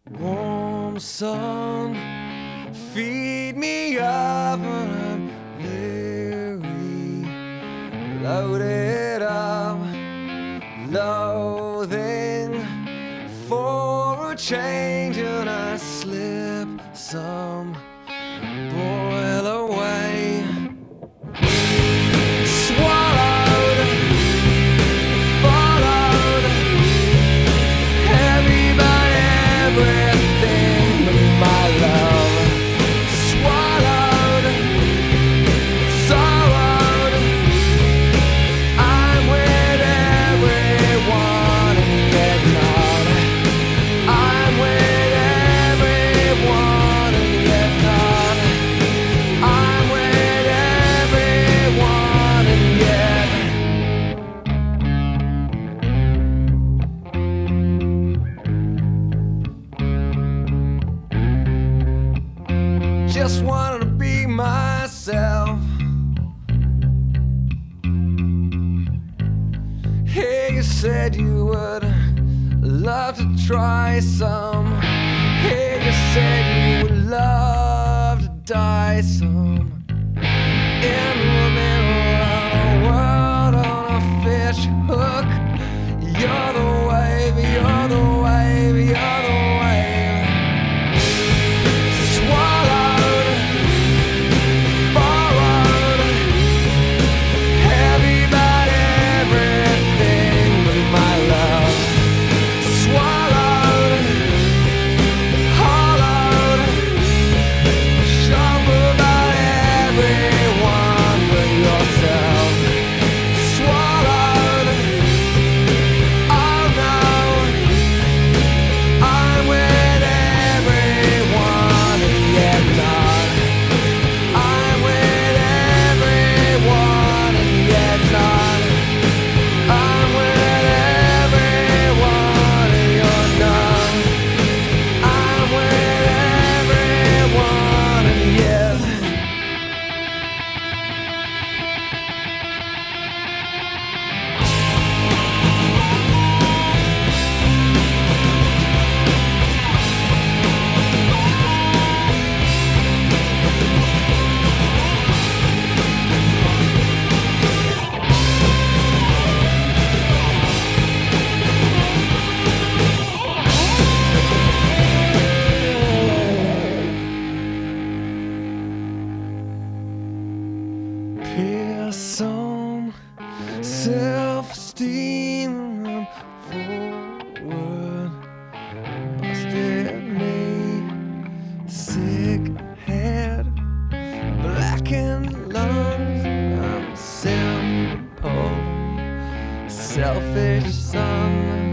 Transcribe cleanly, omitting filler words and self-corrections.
Warm sun, feed me up when I'm weary. Loaded up, loathing for a change, and I slip some, boil away. Swallowed, followed, heavy by everything but my love. Swallowed, sorrowed, I'm with everyone and yet not. I'm with everyone and yet not. I'm with everyone and yet just wanted to be myself. Hey, you said you would love to try some. Hey, you said you would love to die some. In the middle of the world on a fish hook. You're the wave, you're the wave, you're the wave. Swallowed, borrowed, heavy about everything but my love. Swallowed, hollowed, sharp about everyone but yourself. Swallowed, oh no, I'm with everyone and yet not. I'm with everyone and yet not. I'm with everyone and you're none. I'm with everyone and yet. Pierce on self-esteem, I'm forward. Busted knee, sick head, blackened lungs. I'm simple, selfish son.